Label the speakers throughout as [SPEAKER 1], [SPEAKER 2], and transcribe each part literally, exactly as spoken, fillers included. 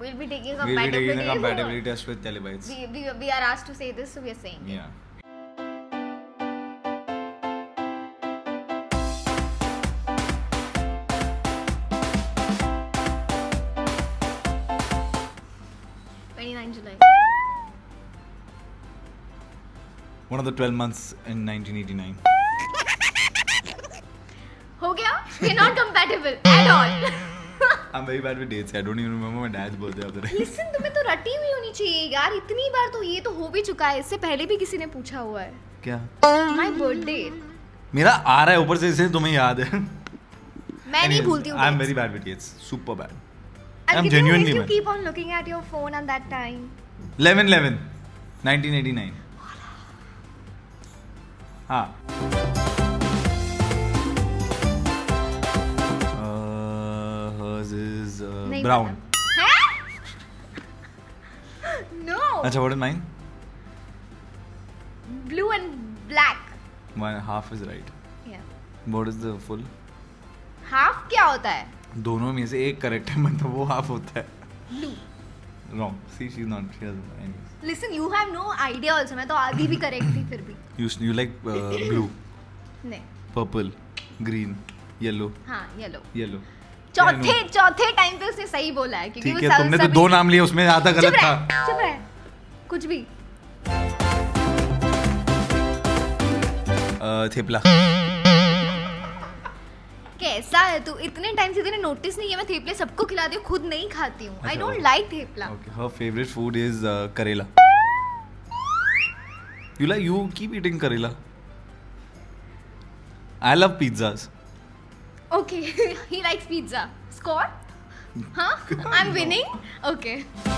[SPEAKER 1] We'll be taking
[SPEAKER 2] We'll be taking a
[SPEAKER 1] compatibility.
[SPEAKER 2] compatibility test with Telly Bytes.
[SPEAKER 1] We, we, we are asked to say this, so we are saying it.
[SPEAKER 2] Yeah.
[SPEAKER 1] twenty-ninth July.
[SPEAKER 2] One of the twelve months in nineteen eighty-nine.
[SPEAKER 1] हो गया? We're not compatible at all.
[SPEAKER 2] I'm very bad with dates. I don't even remember my dad's birthday of the day.
[SPEAKER 1] Listen, तुम्हें तो रटी हुई होनी चाहिए यार. इतनी बार तो ये तो हो भी चुका है. इससे पहले भी किसी ने पूछा हुआ है.
[SPEAKER 2] क्या?
[SPEAKER 1] My birthday.
[SPEAKER 2] मेरा आ रहा है ऊपर से, इसे तुम्हें याद है.
[SPEAKER 1] मैं नहीं भूलती हूँ.
[SPEAKER 2] I'm very bad with dates. Super bad.
[SPEAKER 1] And
[SPEAKER 2] I'm
[SPEAKER 1] did
[SPEAKER 2] genuinely
[SPEAKER 1] you,
[SPEAKER 2] man.
[SPEAKER 1] you keep on looking at your phone at that time?
[SPEAKER 2] eleven eleven nineteen eighty-nine. हाँ. Uh, hers is uh, brown.
[SPEAKER 1] हैं? No.
[SPEAKER 2] अच्छा, what is mine?
[SPEAKER 1] Blue and black.
[SPEAKER 2] One half is right.
[SPEAKER 1] Yeah.
[SPEAKER 2] What is the full?
[SPEAKER 1] Half क्या होता है?
[SPEAKER 2] दोनों में से एक करेक्ट है, मतलब वो हाफ होता है.
[SPEAKER 1] Blue.
[SPEAKER 2] Wrong. See, she's not. She doesn't. Anyways.
[SPEAKER 1] Listen, you have no idea also. मैं तो आधी भी करेक्ट थी फिर भी.
[SPEAKER 2] You you like uh, blue,
[SPEAKER 1] नहीं.
[SPEAKER 2] purple, green, yellow.
[SPEAKER 1] हाँ, yellow.
[SPEAKER 2] Yellow.
[SPEAKER 1] चौथे चौथे टाइम पे उसने सही बोला है क्योंकि
[SPEAKER 2] ठीक है, तुमने तो दो नाम लिए, उसमें आधा गलत था.
[SPEAKER 1] चुप रह. कुछ भी.
[SPEAKER 2] थेपला.
[SPEAKER 1] कैसा है तू? इतने टाइम से तूने नोटिस नहीं किया मैं थेपले सबको खिलाती हूँ, खुद नहीं खाती हूँ. I don't like thepla.
[SPEAKER 2] Okay, her favorite food is uh, karela. You like you keep eating karela. I love pizzas.
[SPEAKER 1] Okay, he likes pizza. Score? Huh? I'm winning? Okay.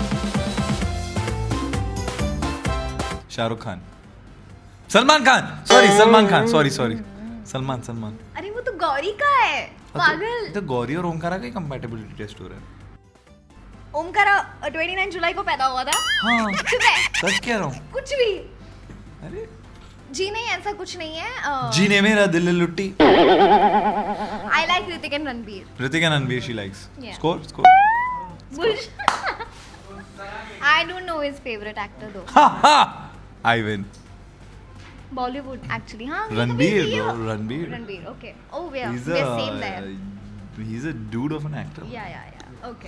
[SPEAKER 2] Shah Rukh Khan. Salman Khan. Sorry, Salman Khan. Sorry, sorry. Salman, Salman.
[SPEAKER 1] अरे वो तो गौरी का है. पागल.
[SPEAKER 2] तो गौरी और ओमकारा का compatibility test हो रहा है.
[SPEAKER 1] ओमकारा उनतीस जुलाई को पैदा हुआ था.
[SPEAKER 2] हाँ. सच कह रहा हूँ.
[SPEAKER 1] कुछ भी.
[SPEAKER 2] अरे.
[SPEAKER 1] जी नहीं, ऐसा कुछ नहीं है.
[SPEAKER 2] जी ने मेरा दिल लुट्टी.
[SPEAKER 1] I like Hrithik and Ranbir.
[SPEAKER 2] Hrithik and Ranbir she likes.
[SPEAKER 1] Yeah.
[SPEAKER 2] Score, score.
[SPEAKER 1] Bullshit. I don't know his favorite actor though.
[SPEAKER 2] Ha ha. I win.
[SPEAKER 1] Bollywood actually, हाँ.
[SPEAKER 2] Ranbir, bro. Ranbir.
[SPEAKER 1] Ranbir, okay. Oh, we are,
[SPEAKER 2] He's
[SPEAKER 1] we
[SPEAKER 2] a,
[SPEAKER 1] are same there.
[SPEAKER 2] He's a dude of an actor.
[SPEAKER 1] Yeah, yeah, yeah. Okay.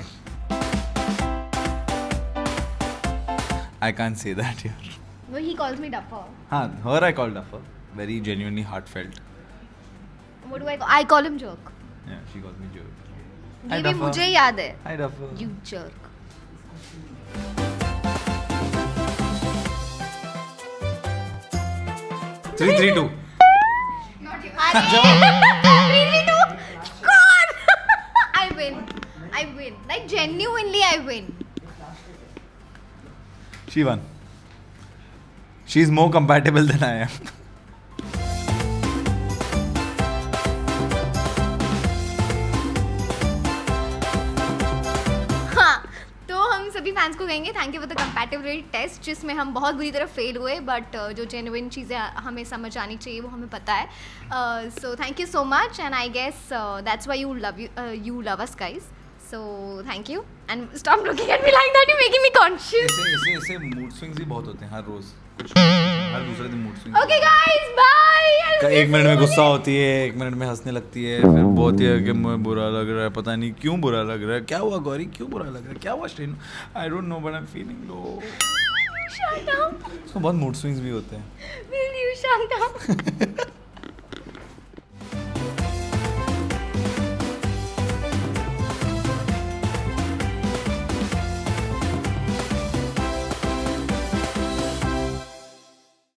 [SPEAKER 2] I can't say that here.
[SPEAKER 1] Well, he calls me duffer.
[SPEAKER 2] हाँ, her I call duffer. Very genuinely heartfelt.
[SPEAKER 1] What do I call? I call him jerk.
[SPEAKER 2] Yeah, she calls me jerk.
[SPEAKER 1] ये भी मुझे याद है.
[SPEAKER 2] Hi duffer.
[SPEAKER 1] You jerk.
[SPEAKER 2] Three, three, two.
[SPEAKER 1] Not you. Three, three, two. God. I win. I win. Like genuinely, I win.
[SPEAKER 2] She won. She's more compatible than I am.
[SPEAKER 1] सभी fans को कहेंगे thank you for the compatibility test जिसमें हम बहुत बुरी तरह fail हुए but uh, जो जेन्युइन चीज़ें हमें समझ आनी चाहिए वो हमें पता है. So thank you so much and I guess that's why you love you you love us guys. So thank you and stop looking at me like that, you making me conscious.
[SPEAKER 2] ऐसे ऐसे ऐसे mood swings भी बहुत होते हैं हर रोज. हर दूसरे दिन mood swings.
[SPEAKER 1] Okay guys bye.
[SPEAKER 2] एक मिनट में गुस्सा होती है, एक मिनट में हंसने लगती है, फिर बहुत ही कि मुझे बुरा लग रहा है, पता नहीं क्यों बुरा लग रहा है. क्या हुआ गौरी, क्यों बुरा लग रहा है, क्या हुआ Shrenu, I don't know but I am feeling low.
[SPEAKER 1] Shut up.
[SPEAKER 2] उसको बहुत मूड स्विंग्स भी होते हैं.
[SPEAKER 1] Will you shut up.